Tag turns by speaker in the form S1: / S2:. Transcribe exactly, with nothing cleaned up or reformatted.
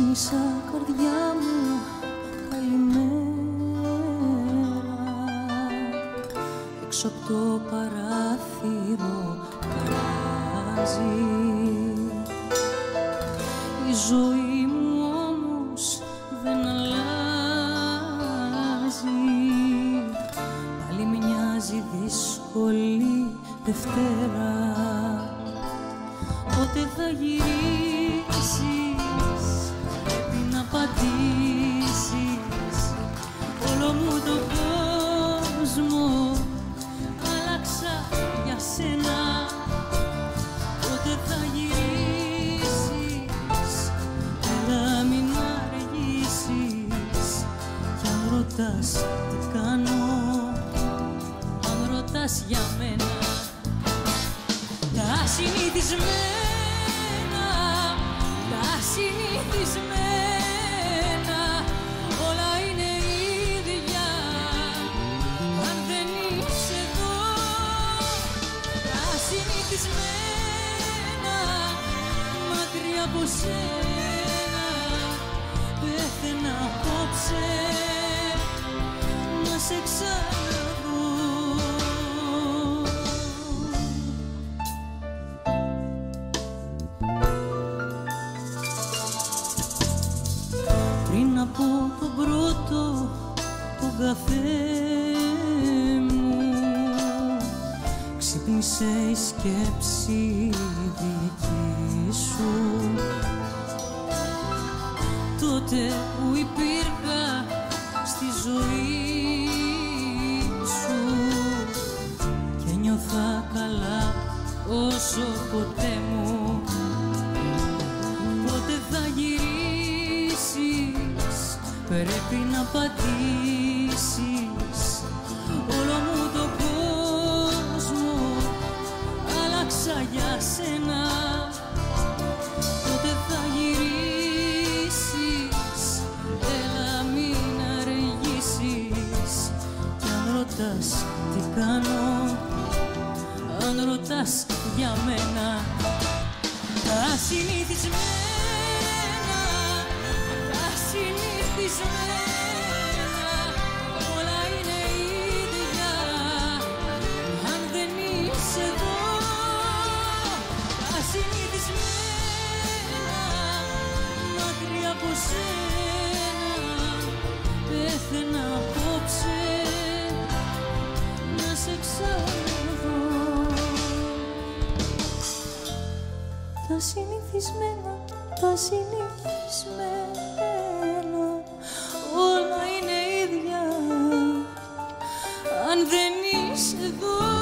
S1: Ξύπνησα καρδιά μου, καλημέρα. Έξω απ' το παράθυρο καράζει. Η ζωή μου όμως δεν αλλάζει. Πάλι μοιάζει δύσκολη Δευτέρα. Πότε θα γυρίσεις, πρέπει να απαντήσεις. Όλο μου τον κόσμο άλλαξα για σένα. Πότε θα γυρίσεις, έλα μην αργήσεις. Κι αν ρωτάς τι κάνω, αν ρωτάς για μένα, τα συνηθισμένα, τα συνηθισμένα, όλα είναι ίδια αν δεν είσαι εδώ. Τα συνηθισμένα, μακριά από σένα, πέθαινα απόψε να σε ξαναδώ. Πριν από τον πρώτο τον καφέ μου, ξύπνησε η σκέψη δική σου. Τότε που υπήρχα στη ζωή σου και νιώθα καλά όσο ποτέ μου. Πότε θα γυρίσεις, πρέπει να πατήσεις. Όλο μου τον κόσμο άλλαξα για σένα. Πότε θα γυρίσεις, έλα μην αργήσεις. Κι αν ρωτάς τι κάνω, αν ρωτάς για μένα, τα συνηθισμένα, τα συνηθισμένα, όλα είναι ίδια αν δεν είσαι εδώ. Τα συνηθισμένα, μακριά από σένα, πέθαινα απόψε να σε ξαναδώ. Τα συνηθισμένα, τα συνηθισμένα, όλα είναι ίδια αν δεν είσαι εδώ.